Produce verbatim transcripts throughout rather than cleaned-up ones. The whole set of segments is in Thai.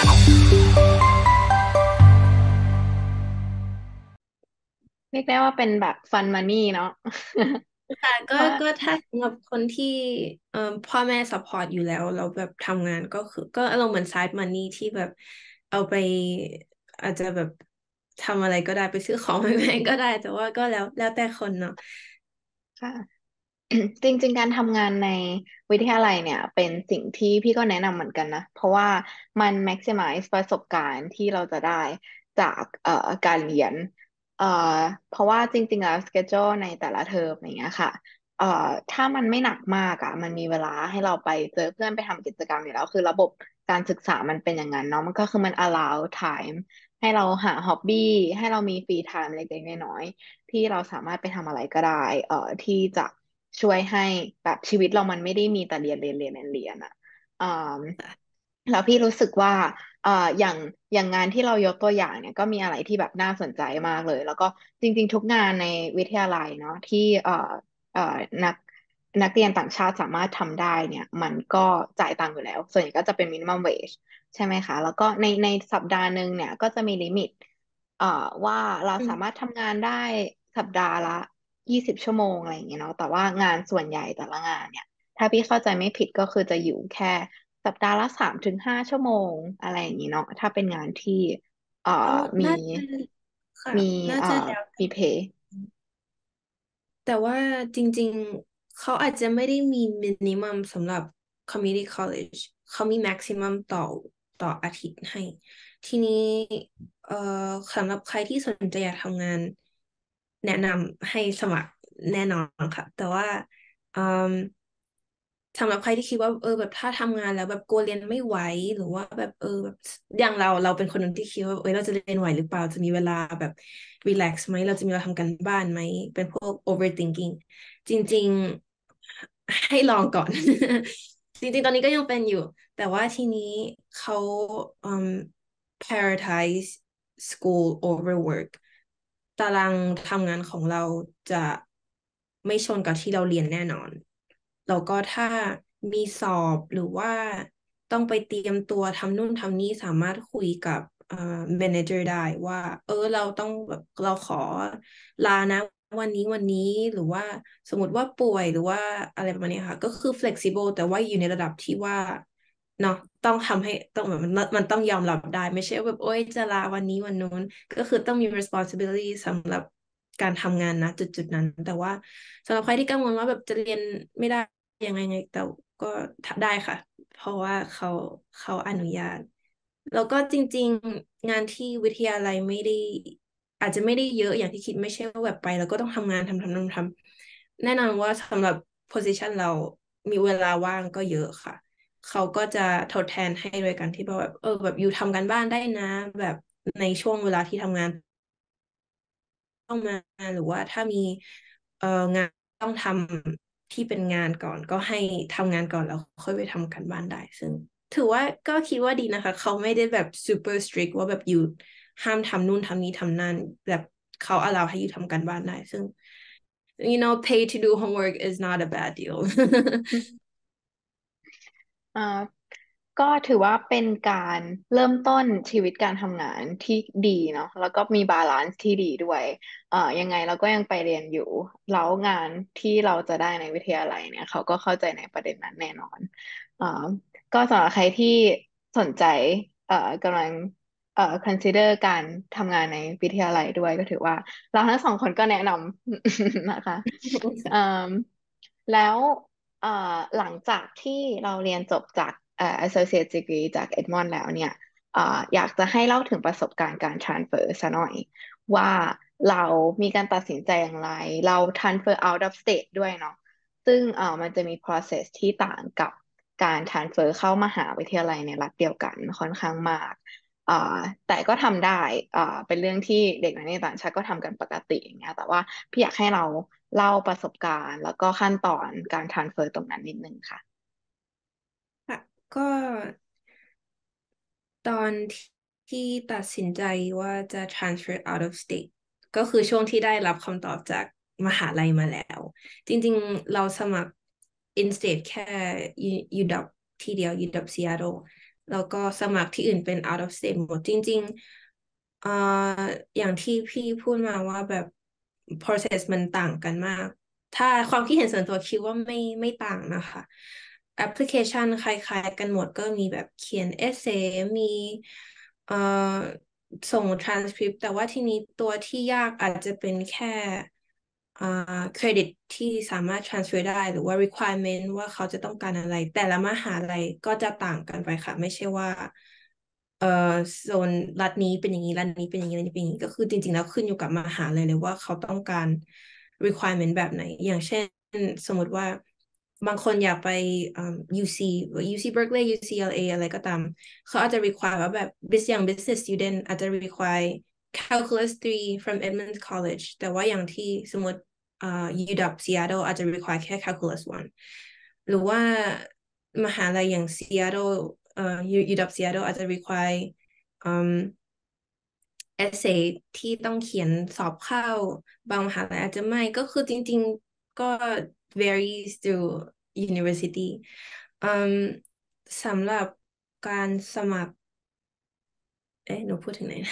เรียกได้ว่าเป็นแบบฟันมานี่เนาะค่ะเพก็ราะก็ถ้าสำหรับคนที่เอ่อพ่อแม่ซัพพอร์ตอยู่แล้วเราแบบทำงานก็คือก็อารมณ์เหมือน side money ที่แบบเอาไปอาจจะแบบทำอะไรก็ได้ไปซื้อของแพงๆก็ได้แต่ว่าก็แล้วแล้วแต่คนเนาะค่ะจริงๆการทำงานในวิทยาลัยเนี่ยเป็นสิ่งที่พี่ก็แนะนำเหมือนกันนะเพราะว่ามัน maximize ประสบการณ์ที่เราจะได้จากเอ่อการเรียนเอ่อเพราะว่าจริงๆแล้ว schedule ในแต่ละเทอมอย่างเงี้ยค่ะเอ่อถ้ามันไม่หนักมากอ่ะมันมีเวลาให้เราไปเจอเพื่อนไปทำกิจกรรมอยู่แล้วคือระบบการศึกษามันเป็นอย่างนั้นเนาะมันก็คือมัน allow time ให้เราหา hobby ให้เรามี free time เล็กๆน้อยๆที่เราสามารถไปทำอะไรก็ได้เอ่อที่จะช่วยให้แบบชีวิตเรามันไม่ได้มีแต่เรียนเรียนเรียนเรียนเรียนอ่ะอ่าแล้วพี่รู้สึกว่าเอ่ออย่างอย่างงานที่เรายกตัวอย่างเนี่ยก็มีอะไรที่แบบน่าสนใจมากเลยแล้วก็จริงๆทุกงานในวิทยาลัยเนาะที่เอ่อเอ่อนักนักเรียนต่างชาติสามารถทำได้เนี่ยมันก็จ่ายตังค์อยู่แล้วส่วนใหญ่ก็จะเป็นมินิมัมเวจใช่ไหมคะแล้วก็ในในสัปดาห์หนึ่งเนี่ยก็จะมีลิมิต เอ่อว่าเราอืมสามารถทำงานได้สัปดาห์ละยี่สิบชั่วโมงอะไรอย่างเงี้ยเนาะแต่ว่างานส่วนใหญ่แต่ละงานเนี่ยถ้าพี่เข้าใจไม่ผิดก็คือจะอยู่แค่สัปดาห์ละสามถึงห้าชั่วโมงอะไรอย่างงี้เนาะถ้าเป็นงานที่เอ่ออ๋อมีน่าจะค่ะมีน่าเอ่อจะแล้วแต่มีเพย์แต่ว่าจริงๆ เขาอาจจะไม่ได้มีมินิมัมสำหรับ community college เขามี maximum ต่อต่ออาทิตย์ให้ ทีนี้เอ่อสำหรับใครที่สนใจอยากทำงานแนะนำให้สมัครแน่นอนค่ะ แต่ว่าอืมสำหรับใครที่คิดว่าเออแบบถ้าทำงานแล้วแบบกลัวเรียนไม่ไหวหรือว่าแบบเออแบบอย่างเราเราเป็นคนหนึ่งที่คิดว่าเออเราจะเรียนไหวหรือเปล่าจะมีเวลาแบบรีแลกซ์ไหมเราจะมีเวลาทำการบ้านไหมเป็นพวก overthinking จริงๆให้ลองก่อนจริงๆตอนนี้ก็ยังเป็นอยู่แต่ว่าทีนี้เขาอืม prioritize school over work ตารางทำงานของเราจะไม่ชนกับที่เราเรียนแน่นอนแล้วก็ถ้ามีสอบหรือว่าต้องไปเตรียมตัวทำนู่นทำนี่สามารถคุยกับเอ่อ manager ได้ว่าเออเราต้องแบบเราขอลานะวันนี้วันนี้หรือว่าสมมติว่าป่วยหรือว่าอะไรประมาณนี้ค่ะก็คือ flexible แต่ว่าอยู่ในระดับที่ว่าเนาะต้องทำให้ต้องแบบมันมันต้องยอมรับได้ไม่ใช่แบบโอ๊ยจะลาวันนี้วันนู้น ก็คือต้องมี responsibility สำหรับการทำงานนะจุดๆนั้นแต่ว่าสำหรับใครที่กังวลว่าแบบจะเรียนไม่ได้ยังไงไงแต่ก็ได้ค่ะเพราะว่าเขาเขาอนุญาตแล้วก็จริงๆงานที่วิทยาลัยไม่ได้อาจจะไม่ได้เยอะอย่างที่คิดไม่ใช่ว่าแบบไปแล้วก็ต้องทำงานทำทำทำทำแน่นอนว่าสำหรับ position เรามีเวลาว่างก็เยอะค่ะ เขาก็จะทดแทนให้โดยการที่แบบเออแบบอยู่ทำการบ้านได้นะแบบในช่วงเวลาที่ทำงานต้องมาหรือว่าถ้ามีเอ่องานต้องทำที่เป็นงานก่อนก็ให้ทำงานก่อนแล้วค่อยไปทำการบ้านได้ซึ่งถือว่าก็คิดว่าดีนะคะเขาไม่ได้แบบ super strict ว่าแบบอยู่ห้ามทำนู่นทำนี้ทำนั่นแบบเขา allow ให้อยู่ทำการบ้านได้ซึ่ง you know pay to do homework is not a bad deal อ่า ก็ถือว่าเป็นการเริ่มต้นชีวิตการทำงานที่ดีเนาะแล้วก็มีบาลานซ์ที่ดีด้วยเอ่อยังไงเราก็ยังไปเรียนอยู่แล้วงานที่เราจะได้ในวิทยาลัยเนี่ยเขาก็เข้าใจในประเด็นนั้นแน่นอนเอ่อก็สำหรับใครที่สนใจเอ่อกำลังเอ่อ consider การทำงานในวิทยาลัยด้วยก็ถือว่าเราทั้งสองคนก็แนะนำนะคะเอ่อแล้วเอ่อหลังจากที่เราเรียนจบจาก เอ่อ associate degree จาก Edmond แล้วเนี่ยเอ่ออยากจะให้เล่าถึงประสบการณ์การ transfer ซะหน่อยว่าเรามีการตัดสินใจอย่างไรเรา transfer out of state ด้วยเนาะซึ่งเอ่อมันจะมี process ที่ต่างกับการ transfer เข้ามหาวิทยาลัยในรัฐเดียวกันค่อนข้างมากเอ่อแต่ก็ทำได้เอ่อเป็นเรื่องที่เด็กนักเรียนต่างชาติก็ทำกันปกติอย่างเงี้ยแต่ว่าพี่อยากให้เราเล่าประสบการณ์แล้วก็ขั้นตอนการ transfer ตรงนั้นนิดนึงค่ะค่ะก็ตอนที่ตัดสินใจว่าจะ transfer out of state ก็คือช่วงที่ได้รับคำตอบจากมหาลัยมาแล้วจริงๆเราสมัคร in state แค่ ยู ดับ ที่เดียว ยู ดับ Seattle แล้วก็สมัครที่อื่นเป็น out of state หมดจริงๆเอ่ออย่างที่พี่พูดมาว่าแบบ process มันต่างกันมาก ถ้าความคิดเห็นส่วนตัวคิดว่าไม่ไม่ต่างนะคะแอปพลิเคชันคล้ายๆกันหมดก็มีแบบเขียนเอเซมีเอ่อส่ง transcript แต่ว่าทีนี้ตัวที่ยากอาจจะเป็นแค่อ่าเครดิตที่สามารถ transfer ได้หรือว่า requirement ว่าเขาจะต้องการอะไรแต่ละมหาลัยก็จะต่างกันไปค่ะไม่ใช่ว่าเอ่อโซนรัฐนี้เป็นอย่างนี้รัฐนี้เป็นอย่างนี้รัฐนี้เป็นอย่างนี้ก็คือจริงๆแล้วขึ้นอยู่กับมหาลัยเลยว่าเขาต้องการ requirement แบบไหนอย่างเช่นสมมติว่าบางคนอยากไปอืม ยู ซี ยู ซี Berkeley ยู ซี แอล เอ อะไรก็ตามเขาอาจจะ require ว่าแบบ bis อย่าง business student อาจจะ require calculus three from Edmonds College แต่ว่าอย่างที่สมมติอ่า ยู ดับ Seattle อาจจะ require แค่ calculus one หรือว่ามหาลัยอย่าง Seattle เอ่อ ยู ดับ Seattle อาจจะ require อืม essay ที่ต้องเขียนสอบเข้าบางมหาลัยอาจจะไม่ก็คือจริงๆก็ varies through university อืมสำหรับการสมัครเอ๊ะหนูพูดถึงไหนนะ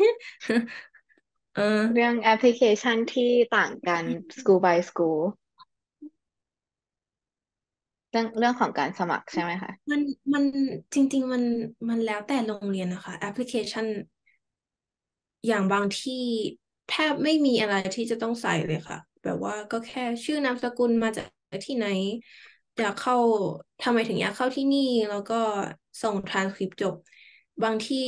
เออเรื่องแอปพลิเคชันที่ต่างกัน school by school เรื่องเรื่องของการสมัครใช่ไหมคะมันมันจริงๆมันมันแล้วแต่โรงเรียนนะคะแอปพลิเคชันอย่างบางที่แทบไม่มีอะไรที่จะต้องใส่เลยค่ะแบบว่าก็แค่ชื่อนามสกุลมาจากที่ไหนอยากเข้าทำไมถึงอยากเข้าที่นี่แล้วก็ส่งทรานสคริปต์จบบางที่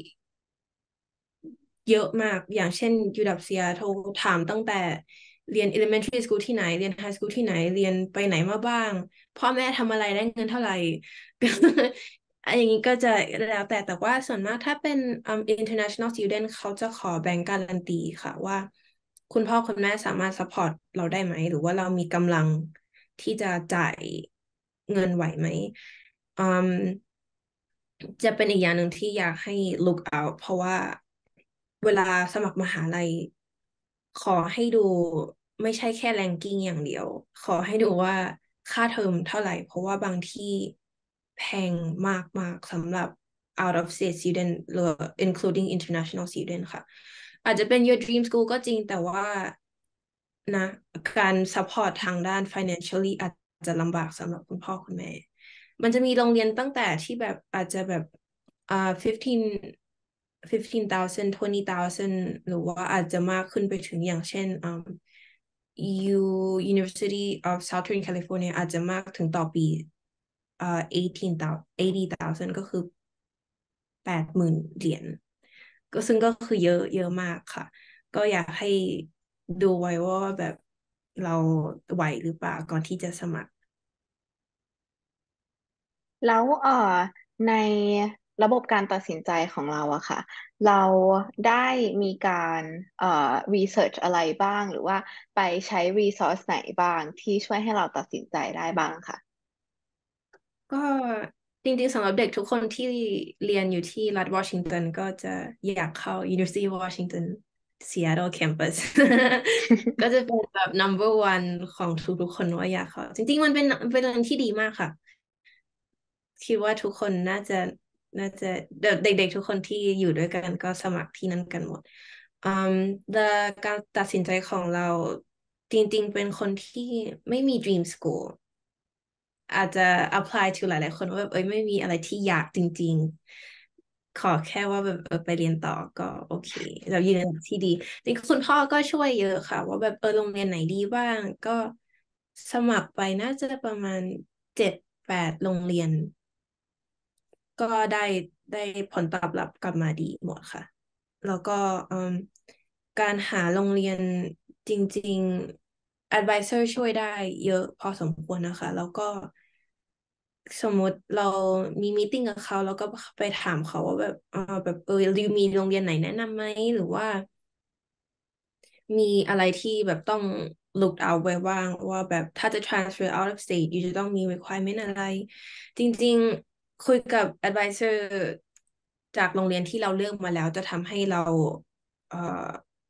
เยอะมากอย่างเช่นยูดับเซียโทรถามตั้งแต่เรียน elementary school ที่ไหนเรียน high school ที่ไหนเรียนไปไหนมาบ้างพ่อแม่ทำอะไรได้เงินเท่าไหร่อันอย่างนี้ก็จะแล้วแต่แต่ว่าส่วนมากถ้าเป็นอืม international student เขาจะขอแบงก์การันตีค่ะว่าคุณพ่อคุณแม่สามารถ support เราได้ไหมหรือว่าเรามีกำลังที่จะจ่ายเงินไหวไหมอืม จะเป็นอีกอย่างหนึ่งที่อยากให้ look out เพราะว่าเวลาสมัครมหาลัยขอให้ดูไม่ใช่แค่ ranking อย่างเดียวขอให้ดูว่าค่าเทอมเท่าไหร่เพราะว่าบางที่แพงมากๆสำหรับ out of state student หรือ including international student ค่ะอาจจะเป็น your dream school ก็จริงแต่ว่านะการ support ทางด้าน financially อาจจะลำบากสำหรับคุณพ่อคุณแม่ มันจะมีโรงเรียนตั้งแต่ที่แบบอาจจะแบบอ่าfifteen fifteen thousand twenty thousand หรือว่าอาจจะมากขึ้นไปถึงอย่างเช่นอ่า U University of Southern California อาจจะมากถึงต่อปีอ่าeighteen thousand eighty thousand ก็คือแปดหมื่นเหรียญก็ซึ่งก็คือเยอะเยอะมากค่ะก็อยากให้ดูไว้ว่าแบบเราไหวหรือเปล่าก่อนที่จะสมัครแล้วเอ่อในระบบการตัดสินใจของเราอะค่ะเราได้มีการเอ่อรีเสิร์ชอะไรบ้างหรือว่าไปใช้รีซอสไหนบ้างที่ช่วยให้เราตัดสินใจได้บ้างค่ะก็จริงๆสำหรับเด็กทุกคนที่เรียนอยู่ที่รัฐวอชิงตันก็จะอยากเข้า University of Washington Seattle Campus ก็จะเป็นแบบ number one ของทุกๆคนว่าอยากเข้าจริงๆมันเป็นเป็นเรื่องที่ดีมากค่ะคิดว่าทุกคนน่าจะน่าจะเด็กๆทุกคนที่อยู่ด้วยกันก็สมัครที่นั่นกันหมดอืมแต่การตัดสินใจของเราจริงๆเป็นคนที่ไม่มี dream school อาจจะ apply to หลายๆคนว่าแบบเอ้ยไม่มีอะไรที่อยากจริงๆขอแค่ว่าแบบเออไปเรียนต่อก็โอเคเรายืนในที่ดีจริงๆคุณพ่อก็ช่วยเยอะค่ะว่าแบบเออโรงเรียนไหนดีบ้างก็สมัครไปน่าจะประมาณเจ็ดแปดโรงเรียนก็ได้ได้ผลตอบรับกลับมาดีหมดค่ะแล้วก็อืมการหาโรงเรียนจริงๆ advisor ช่วยได้เยอะพอสมควรนะคะแล้วก็ สมมติเรามีมีติ้งกับเขาแล้วก็ไปถามเขาว่าแบบเออแบบเออริวมีโรงเรียนไหนแนะนำไหมหรือว่ามีอะไรที่แบบต้อง look out ไว้ว่างว่าแบบถ้าจะ transfer out of state อยู่จะต้องมี requirement อะไรจริงๆคุยกับ advisor จากโรงเรียนที่เราเลือกมาแล้วจะทำให้เราเอ่อ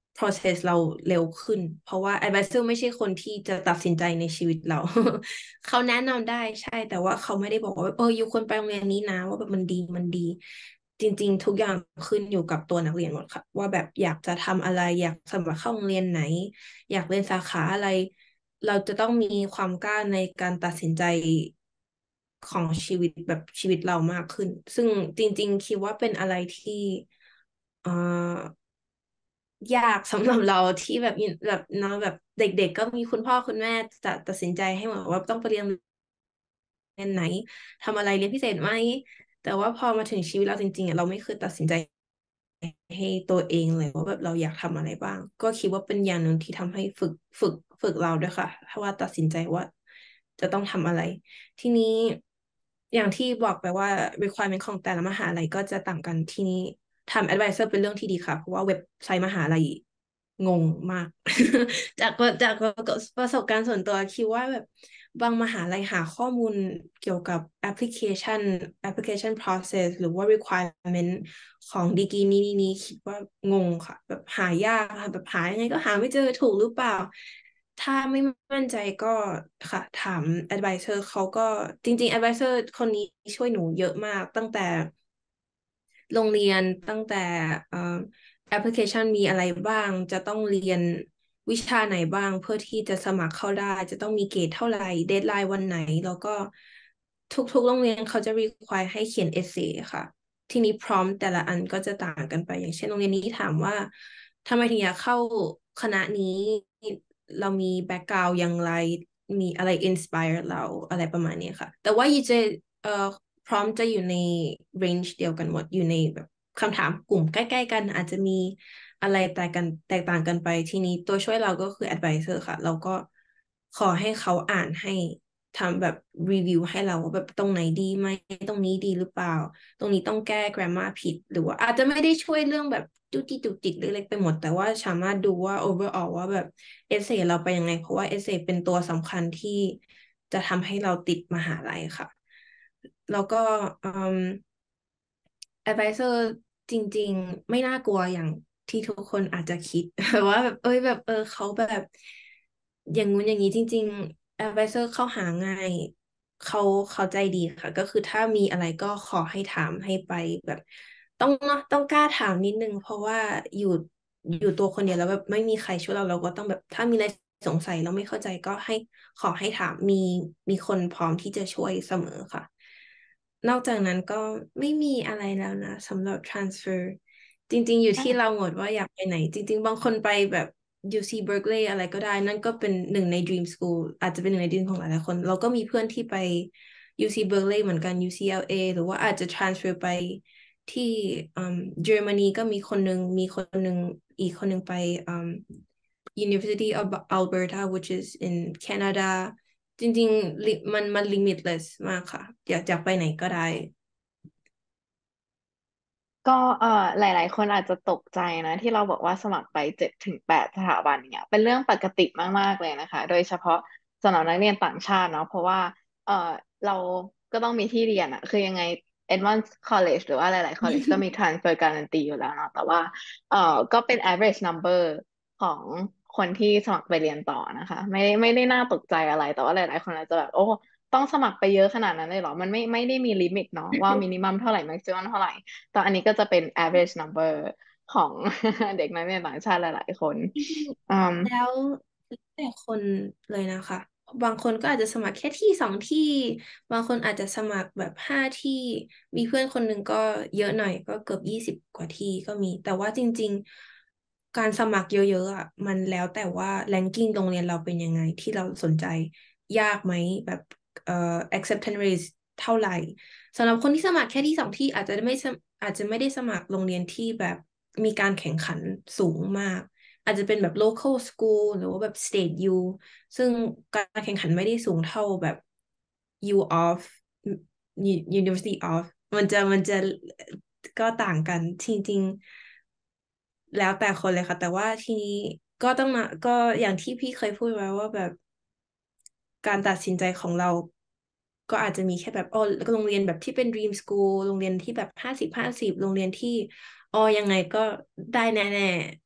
process เราเร็วขึ้นเพราะว่า advisor ไม่ใช่คนที่จะตัดสินใจในชีวิตเราเขาแนะนำได้ใช่แต่ว่าเขาไม่ได้บอกว่าเอออยู่ควรไปโรงเรียนนี้นะว่าแบบมันดีมันดีจริงๆทุกอย่างขึ้นอยู่กับตัวนักเรียนหมดค่ะว่าแบบอยากจะทำอะไรอยากสมัครเข้าโรงเรียนไหนอยากเรียนสาขาอะไรเราจะต้องมีความกล้าในการตัดสินใจของชีวิตแบบชีวิตเรามากขึ้นซึ่งจริงๆคิดว่าเป็นอะไรที่เอ่อยากสำหรับเราที่แบบแบบเนาะแบบเด็กๆก็มีคุณพ่อคุณแม่จะตัดสินใจให้หมดว่าต้องไปเรียนเรียนไหนทำอะไรเรียนพิเศษไหมแต่ว่าพอมาถึงชีวิตเราจริงๆอ่ะเราไม่เคยตัดสินใจให้ตัวเองเลยว่าแบบเราอยากทำอะไรบ้างก็คิดว่าเป็นอย่างหนึ่งที่ทำให้ฝึกฝึกฝึกเราด้วยค่ะถ้าว่าตัดสินใจว่าจะต้องทำอะไรทีนี้อย่างที่บอกไปว่า requirement ของแต่ละมหาลัยก็จะต่างกันทีนี้ทำ advisor เป็นเรื่องที่ดีค่ะเพราะว่าเว็บไซต์มหาลัย งงมากจากจากประสบการณ์ส่วนตัวคิดว่าแบบบางมหาลัยหาข้อมูลเกี่ยวกับแอปพลิเคชัน application process หรือว่า requirement ของดีกรีนี้นี้นี้คิดว่างงค่ะแบบหายากค่ะแบบหายังไงก็หาไม่เจอถูกหรือเปล่าถ้าไม่มั่นใจก็ค่ะถาม advisor เขาก็จริงๆ advisor คนนี้ช่วยหนูเยอะมากตั้งแต่ โรงเรียนตั้งแต่เอ่อแอปพลิเคชันมีอะไรบ้างจะต้องเรียนวิชาไหนบ้างเพื่อที่จะสมัครเข้าได้จะต้องมีเกรดเท่าไหร่เดดไลน์วันไหนแล้วก็ทุกๆโรงเรียนเขาจะ require ให้เขียนเอเซค่ะทีนี้พร้อมแต่ละอันก็จะต่างกันไปอย่างเช่นโรงเรียนนี้ถามว่าทำไมถึงอยากเข้าคณะนี้เรามีแบ็กกราว n d อย่างไรมีอะไรอินสปายเราอะไรประมาณนี้ค่ะแต่ว่ายีเจเอ่อ พร้อมจะอยู่ใน range เดียวกันหมดอยู่ในแบบคำถามกลุ่มใกล้ๆกันอาจจะมีอะไรแตกกันแตกต่างกันไปทีนี้ตัวช่วยเราก็คือ advisor ค่ะเราก็ขอให้เขาอ่านให้ทำแบบรีวิวให้เราว่าแบบตรงไหนดีไหมตรงนี้ดีหรือเปล่าตรงนี้ต้องแก้ grammar ผิดหรือว่าอาจจะไม่ได้ช่วยเรื่องแบบจุกจิกจุกจิกเล็กๆไปหมดแต่ว่าสามารถดูว่า overall ว่าแบบเอเซเราไปยังไงเพราะว่าเอเซเป็นตัวสำคัญที่จะทำให้เราติดมหาลัยค่ะ แล้วก็อืม advisor จริงๆไม่น่ากลัวอย่างที่ทุกคนอาจจะคิดว่าแบบเอ้ยแบบเออเขาแบบอย่างงู้นอย่างนี้จริงๆ advisor เข้าหาง่ายเขาเขาใจดีค่ะก็คือถ้ามีอะไรก็ขอให้ถามให้ไปแบบต้องเนาะต้องกล้าถามนิดนึงเพราะว่าอยู่อยู่ตัวคนเดียวแล้วแบบไม่มีใครช่วยเราเราก็ต้องแบบถ้ามีอะไรสงสัยเราไม่เข้าใจก็ให้ขอให้ถามมีมีคนพร้อมที่จะช่วยเสมอค่ะ นอกจากนั้นก็ไม่มีอะไรแล้วนะสำหรับ transfer จริงๆอยู่ที่เราหมดว่าอยากไปไหนจริงๆบางคนไปแบบ ยู ซี Berkeley อะไรก็ได้นั่นก็เป็นหนึ่งใน dream school อาจจะเป็นหนึ่งใน dream ของหลายๆคนเราก็มีเพื่อนที่ไป ยู ซี Berkeley เหมือนกัน ยู ซี แอล เอ หรือว่าอาจจะ transfer ไปที่อืมเยอรมนีก็มีคนหนึ่งมีคนหนึ่งอีกคนหนึ่งไปอืม University of Alberta which is in Canada จริงๆลิมันมัน limitless มากค่ะอยากอยากไปไหนก็ได้ก็เอ่อหลายๆคนอาจจะตกใจนะที่เราบอกว่าสมัครไปเจ็ดถึงแปดสถาบันเนี่ยเป็นเรื่องปกติมากๆเลยนะคะโดยเฉพาะสำหรับนักเรียนต่างชาติเนาะเพราะว่าเอ่อเราก็ต้องมีที่เรียนอะคือยังไง Advanced College หรือว่าหลายๆ college ก็มี transfer guarantee อยู่แล้วเนาะแต่ว่าเอ่อก็เป็น average number ของคนที่สมัครไปเรียนต่อนะคะไม่ได้ไม่ได้น่าตกใจอะไรแต่ว่าหลายๆคนอาจจะแบบโอ้ต้องสมัครไปเยอะขนาดนั้นเลยเหรอมันไม่ไม่ได้มีลิมิตเนาะว่ามินิมัมเท่าไหร่ maximum เท่าไหร่ ตอนอันนี้ก็จะเป็น average number ของ เด็กนักเรียนต่างชาติหลายๆคนจริงอืมๆแล้วแต่คนเลยนะคะบางคนก็อาจจะสมัครแค่ที่สองที่บางคนอาจจะสมัครแบบห้าที่มีเพื่อนคนหนึ่งก็เยอะหน่อยก็เกือบยี่สิบกว่าที่ก็มีแต่ว่าจริงๆการสมัครเยอะๆอ่ะมันแล้วแต่ว่า ranking โรงเรียนเราเป็นยังไงที่เราสนใจยากไหมแบบเอ่อ acceptance rate เท่าไหร่สำหรับคนที่สมัครแค่ที่สองที่อาจจะไม่สมอาจจะไม่ได้สมัครโรงเรียนที่แบบมีการแข่งขันสูงมาก อาจจะเป็นแบบ local school หรือว่าแบบ state U ซึ่งการแข่งขันไม่ได้สูงเท่าแบบ U of University of มันจะมันจะก็ต่างกันจริงๆแล้วแต่คนเลยค่ะแต่ว่าทีนี้ก็ต้องมาก็อย่างที่พี่เคยพูดไว้ว่าแบบการตัดสินใจของเราก็อาจจะมีแค่แบบอ๋อโรงเรียนแบบที่เป็น dream school โรงเรียนที่แบบห้าสิบห้าสิบโรงเรียนที่อ๋อยังไงก็ได้แน่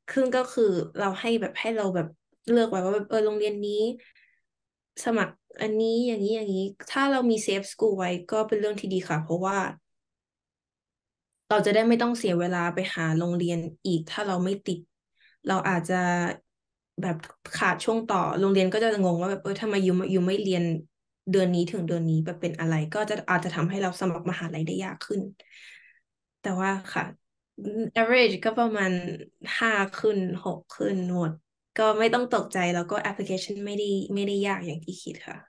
ครึ่งก็คือเราให้แบบให้เราแบบเลือกไว้ว่าแบบเออโรงเรียนนี้สมัครอันนี้อย่างนี้อย่างนี้ถ้าเรามีเซฟสกูลไว้ก็เป็นเรื่องที่ดีค่ะเพราะว่า เราจะได้ไม่ต้องเสียเวลาไปหาโรงเรียนอีกถ้าเราไม่ติดเราอาจจะแบบขาดช่วงต่อโรงเรียนก็จะงงว่าแบบเออทำไมยูไม่ยูไม่เรียนเดือนนี้ถึงเดือนนี้แบบเป็นอะไรก็จะอาจจะทำให้เราสมัครมหาลัยได้ยากขึ้นแต่ว่าค่ะ average ก็ประมาณห้าขึ้นหกขึ้นหมดก็ไม่ต้องตกใจแล้วก็ application ไม่ได้ไม่ได้ยากอย่างที่คิดค่ะ